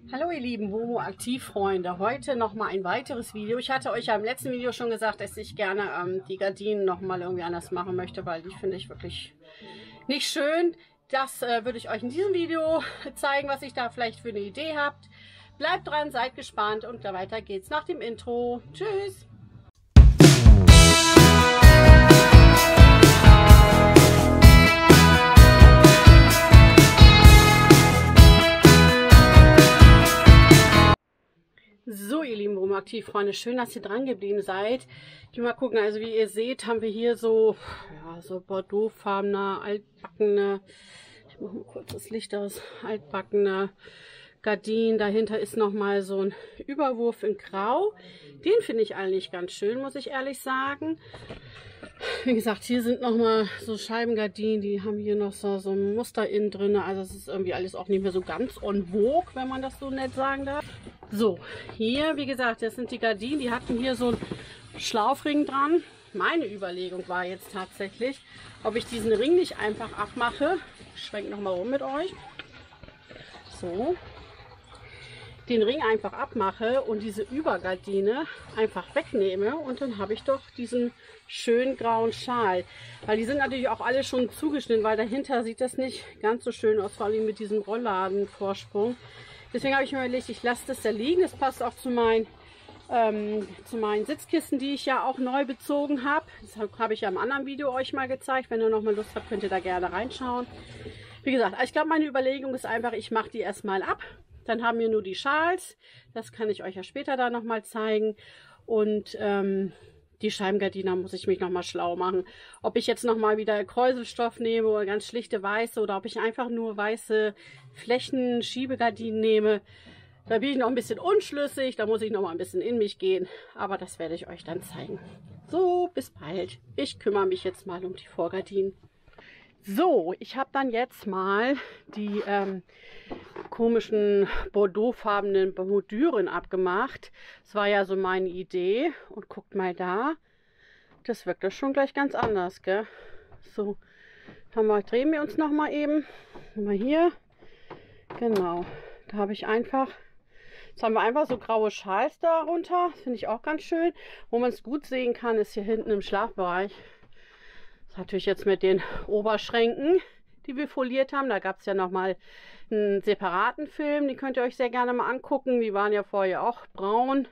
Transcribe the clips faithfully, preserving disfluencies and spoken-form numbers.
Hallo ihr lieben Womo-Aktiv-Freunde, heute nochmal ein weiteres Video. Ich hatte euch ja im letzten Video schon gesagt, dass ich gerne ähm, die Gardinen nochmal irgendwie anders machen möchte, weil die finde ich wirklich nicht schön. Das äh, würde ich euch in diesem Video zeigen, was ich da vielleicht für eine Idee habt. Bleibt dran, seid gespannt und weiter geht's nach dem Intro. Tschüss! So ihr lieben Womo-Aktiv-Freunde, schön, dass ihr dran geblieben seid. Ich will mal gucken, also wie ihr seht, haben wir hier so, ja, so bordeauxfarbene, altbackene, ich mache mal kurz das Licht aus, altbackene Gardinen. Dahinter ist nochmal so ein Überwurf in Grau. Den finde ich eigentlich ganz schön, muss ich ehrlich sagen. Wie gesagt, hier sind nochmal so Scheibengardinen, die haben hier noch so, so ein Muster innen drin. Also es ist irgendwie alles auch nicht mehr so ganz en vogue, wenn man das so nett sagen darf. So, hier, wie gesagt, das sind die Gardinen, die hatten hier so einen Schlaufring dran. Meine Überlegung war jetzt tatsächlich, ob ich diesen Ring nicht einfach abmache. Ich schwenke nochmal rum mit euch. So. Den Ring einfach abmache und diese Übergardine einfach wegnehme und dann habe ich doch diesen schönen grauen Schal. Weil die sind natürlich auch alle schon zugeschnitten, weil dahinter sieht das nicht ganz so schön aus, vor allem mit diesem Rollladenvorsprung. Deswegen habe ich mir überlegt, ich lasse das da liegen. Das passt auch zu meinen, ähm, zu meinen Sitzkissen, die ich ja auch neu bezogen habe. Das habe ich ja im anderen Video euch mal gezeigt. Wenn ihr noch mal Lust habt, könnt ihr da gerne reinschauen. Wie gesagt, ich glaube, meine Überlegung ist einfach, ich mache die erstmal ab. Dann haben wir nur die Schals. Das kann ich euch ja später da nochmal zeigen. Und ähm, die Scheibengardinen muss ich mich nochmal schlau machen. Ob ich jetzt nochmal wieder Kräuselstoff nehme oder ganz schlichte weiße oder ob ich einfach nur weiße Flächen-Schiebegardinen nehme. Da bin ich noch ein bisschen unschlüssig. Da muss ich nochmal ein bisschen in mich gehen. Aber das werde ich euch dann zeigen. So, bis bald. Ich kümmere mich jetzt mal um die Vorgardinen. So, ich habe dann jetzt mal die ähm, komischen bordeauxfarbenen Bordüren abgemacht. Das war ja so meine Idee. Und guckt mal da, das wirkt das schon gleich ganz anders, gell? So, haben wir, drehen wir uns noch mal eben. Mal hier. Genau, da habe ich einfach, jetzt haben wir einfach so graue Schals darunter. Das finde ich auch ganz schön. Wo man es gut sehen kann, ist hier hinten im Schlafbereich. Natürlich jetzt mit den Oberschränken, die wir foliert haben. Da gab es ja nochmal einen separaten Film. Die könnt ihr euch sehr gerne mal angucken. Die waren ja vorher auch braun.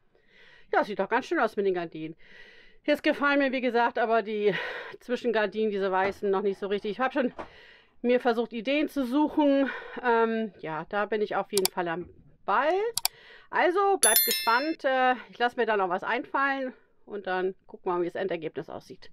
Ja, sieht doch ganz schön aus mit den Gardinen. Jetzt gefallen mir, wie gesagt, aber die Zwischengardinen, diese weißen, noch nicht so richtig. Ich habe schon mir versucht, Ideen zu suchen. Ähm, ja, da bin ich auf jeden Fall am Ball. Also, bleibt gespannt. Äh, ich lasse mir da noch was einfallen. Und dann gucken wir mal, wie das Endergebnis aussieht.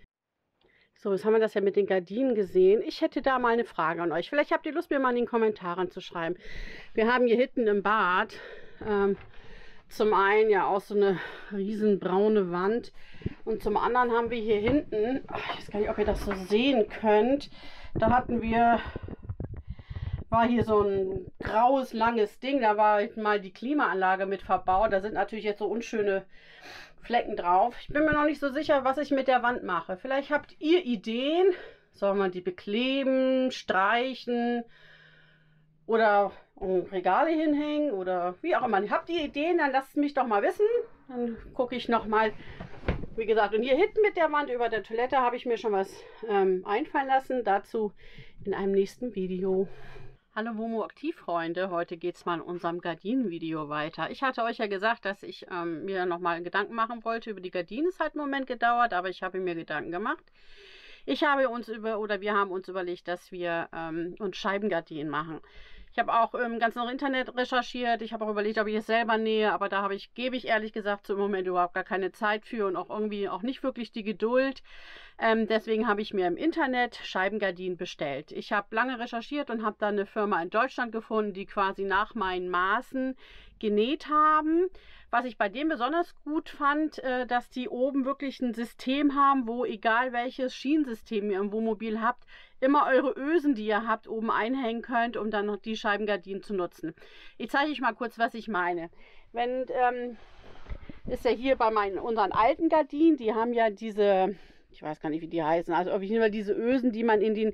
So, jetzt haben wir das ja mit den Gardinen gesehen. Ich hätte da mal eine Frage an euch. Vielleicht habt ihr Lust, mir mal in den Kommentaren zu schreiben. Wir haben hier hinten im Bad ähm, zum einen ja auch so eine riesen braune Wand. Und zum anderen haben wir hier hinten, ach, ich weiß gar nicht, ob ihr das so sehen könnt, da hatten wir, war hier so ein graues, langes Ding. Da war mal die Klimaanlage mit verbaut. Da sind natürlich jetzt so unschöne Flecken drauf. Ich bin mir noch nicht so sicher, was ich mit der Wand mache. Vielleicht habt ihr Ideen. Soll man die bekleben, streichen oder Regale hinhängen oder wie auch immer. Habt ihr Ideen, dann lasst es mich doch mal wissen. Dann gucke ich noch mal. Wie gesagt, und hier hinten mit der Wand über der Toilette habe ich mir schon was ähm, einfallen lassen. Dazu in einem nächsten Video. Hallo Womo-Aktiv-Freunde, heute geht es mal in unserem Gardinen-Video weiter. Ich hatte euch ja gesagt, dass ich ähm, mir nochmal Gedanken machen wollte über die Gardinen. Es hat einen Moment gedauert, aber ich habe mir Gedanken gemacht. Ich habe uns über, oder wir haben uns überlegt, dass wir ähm, uns Scheibengardinen machen. Ich habe auch im ganzen Internet recherchiert. Ich habe auch überlegt, ob ich es selber nähe, aber da habe ich, gebe ich ehrlich gesagt, so im Moment überhaupt gar keine Zeit für und auch irgendwie auch nicht wirklich die Geduld. Ähm, deswegen habe ich mir im Internet Scheibengardinen bestellt. Ich habe lange recherchiert und habe dann eine Firma in Deutschland gefunden, die quasi nach meinen Maßen genäht haben. Was ich bei dem besonders gut fand, äh, dass die oben wirklich ein System haben, wo egal welches Schienensystem ihr im Wohnmobil habt, immer eure Ösen, die ihr habt, oben einhängen könnt, um dann noch die Scheibengardinen zu nutzen. Ich zeige euch mal kurz, was ich meine. Wenn, ähm, ist ja hier bei meinen, unseren alten Gardinen, die haben ja diese, ich weiß gar nicht, wie die heißen, also auf jeden Fall diese Ösen, die man in den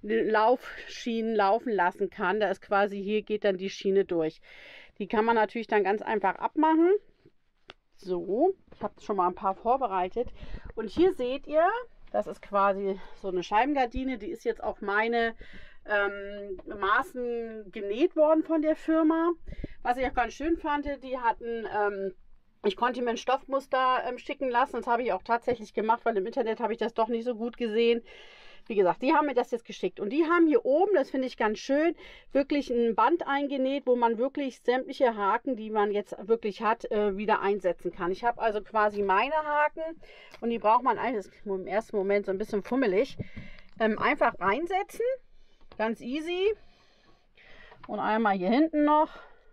Laufschienen laufen lassen kann. Da ist quasi, hier geht dann die Schiene durch. Die kann man natürlich dann ganz einfach abmachen. So, ich habe schon mal ein paar vorbereitet. Und hier seht ihr, das ist quasi so eine Scheibengardine. Die ist jetzt auf meine ähm, Maßen genäht worden von der Firma. Was ich auch ganz schön fand, die hatten... Ähm, Ich konnte mir ein Stoffmuster ähm, schicken lassen. Das habe ich auch tatsächlich gemacht, weil im Internet habe ich das doch nicht so gut gesehen. Wie gesagt, die haben mir das jetzt geschickt. Und die haben hier oben, das finde ich ganz schön, wirklich ein Band eingenäht, wo man wirklich sämtliche Haken, die man jetzt wirklich hat, äh, wieder einsetzen kann. Ich habe also quasi meine Haken und die braucht man eigentlich, das ist im ersten Moment so ein bisschen fummelig, ähm, einfach reinsetzen. Ganz easy. Und einmal hier hinten noch.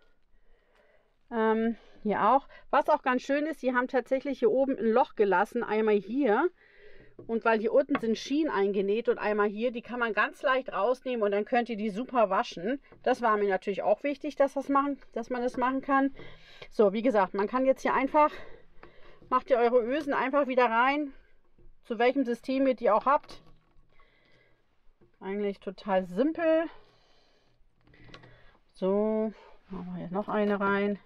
Ähm, Hier auch. Was auch ganz schön ist, sie haben tatsächlich hier oben ein Loch gelassen, einmal hier. Und weil hier unten sind Schienen eingenäht und einmal hier, die kann man ganz leicht rausnehmen und dann könnt ihr die super waschen. Das war mir natürlich auch wichtig, dass, das machen, dass man das machen kann. So, wie gesagt, man kann jetzt hier einfach, macht ihr eure Ösen einfach wieder rein, zu welchem System ihr die auch habt. Eigentlich total simpel. So, machen wir hier noch eine rein.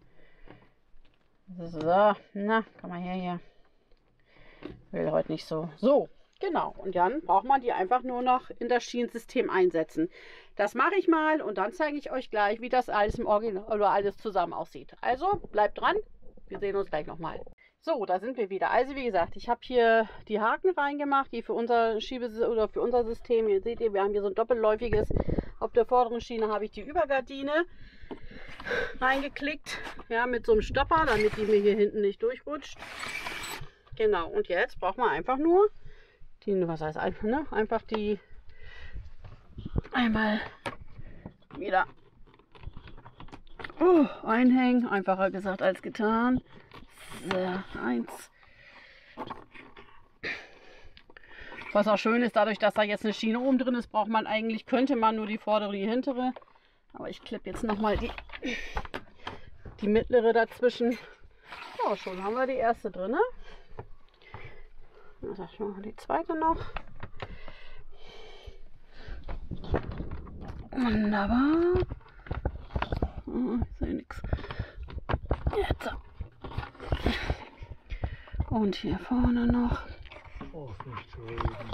So, na, komm mal her hier. Will heute nicht so. So, genau. Und dann braucht man die einfach nur noch in das Schienensystem einsetzen. Das mache ich mal und dann zeige ich euch gleich, wie das alles im Original oder alles zusammen aussieht. Also, bleibt dran. Wir sehen uns gleich nochmal. So, da sind wir wieder. Also, wie gesagt, ich habe hier die Haken reingemacht, die für unser Schiebe- oder für unser System. Hier seht ihr, wir haben hier so ein doppelläufiges. Auf der vorderen Schiene habe ich die Übergardine reingeklickt, ja, mit so einem Stopper, damit die mir hier hinten nicht durchrutscht. Genau, und jetzt braucht man einfach nur die, was heißt einfach, ne? Einfach die einmal wieder oh, einhängen, einfacher gesagt als getan. So, eins. Was auch schön ist, dadurch, dass da jetzt eine Schiene oben drin ist, braucht man eigentlich, könnte man nur die vordere, die hintere. Aber ich klippe jetzt nochmal die, die mittlere dazwischen. Ja, schon haben wir die erste drin. Ne? Dann machen wir die zweite noch. Wunderbar. Oh, ich sehe nichts. Jetzt. Und hier vorne noch. Oh, nicht so.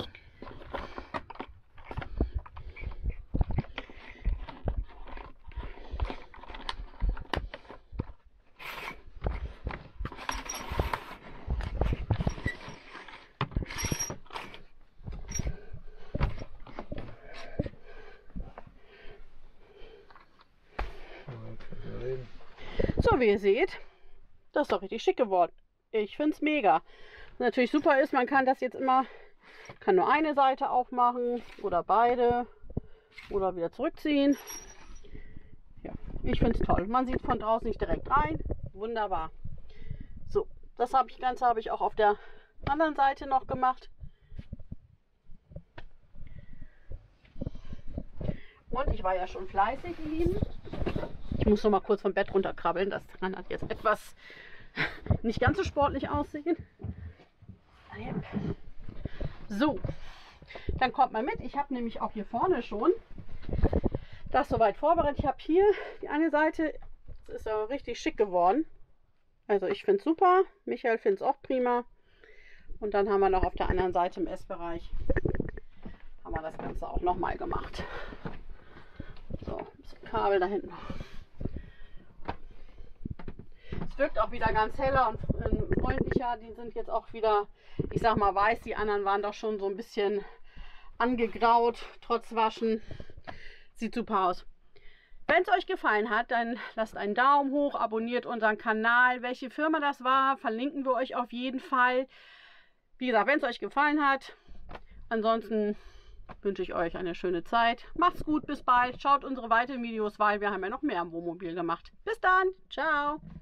So, wie ihr seht, das ist doch richtig schick geworden. Ich finde es mega. Was natürlich super ist, man kann das jetzt immer, kann nur eine Seite aufmachen oder beide oder wieder zurückziehen. Ja, ich finde es toll. Man sieht von draußen nicht direkt rein. Wunderbar. So, das habe ich Ganze habe ich auch auf der anderen Seite noch gemacht. Und ich war ja schon fleißig, ihr Lieben. Ich muss noch mal kurz vom Bett runterkrabbeln. Das kann halt jetzt etwas nicht ganz so sportlich aussehen. So, dann kommt mal mit. Ich habe nämlich auch hier vorne schon das soweit vorbereitet. Ich habe hier die eine Seite. Das ist ja richtig schick geworden. Also ich finde es super. Michael findet es auch prima. Und dann haben wir noch auf der anderen Seite im Essbereich haben wir das Ganze auch noch mal gemacht. So, ein bisschen Kabel da hinten. Es wirkt auch wieder ganz heller und freundlicher. Die sind jetzt auch wieder, ich sag mal, weiß. Die anderen waren doch schon so ein bisschen angegraut, trotz Waschen. Sieht super aus. Wenn es euch gefallen hat, dann lasst einen Daumen hoch, abonniert unseren Kanal. Welche Firma das war, verlinken wir euch auf jeden Fall. Wie gesagt, wenn es euch gefallen hat, ansonsten wünsche ich euch eine schöne Zeit. Macht's gut, bis bald. Schaut unsere weiteren Videos, weil wir haben ja noch mehr am Wohnmobil gemacht. Bis dann. Ciao.